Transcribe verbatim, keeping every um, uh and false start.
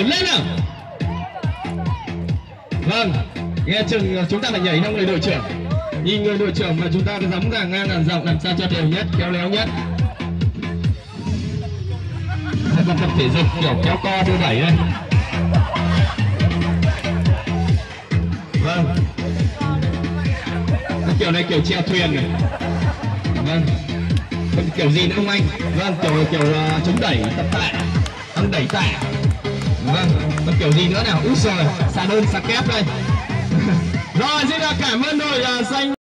nhảy lên nào. Vâng, nghe chừng chúng ta phải nhảy theo người đội trưởng. Nhìn người đội trưởng mà chúng ta gióng ra ngang dàn rộng làm sao cho đều nhất, khéo léo nhất. Tập tập thể dục kiểu kéo co đưa đẩy đây. Vâng. Cái kiểu này kiểu chèo thuyền này. Vâng. Còn kiểu gì nữa không anh? Vâng, kiểu kiểu uh, chống đẩy tập tạ, tăng đẩy tạ. Vâng. Còn kiểu gì nữa nào? Úi giời, xà đơn xà kép đây. Rồi, xin cảm ơn đội uh, xanh.